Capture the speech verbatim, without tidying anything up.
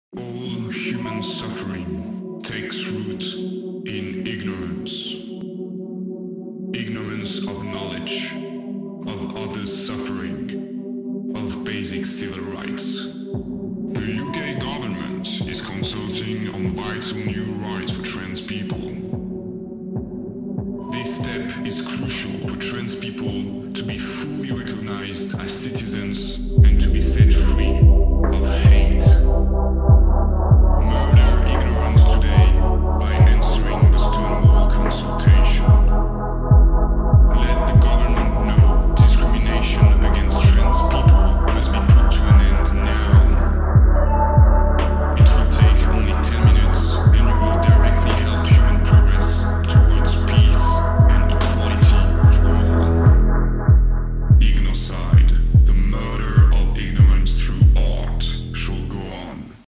All human suffering takes root in ignorance. Ignorance of knowledge, of others' suffering, of basic civil rights. The U K government is consulting on vital new rights for trans people. This step is crucial for trans people to be fully recognized as citizens and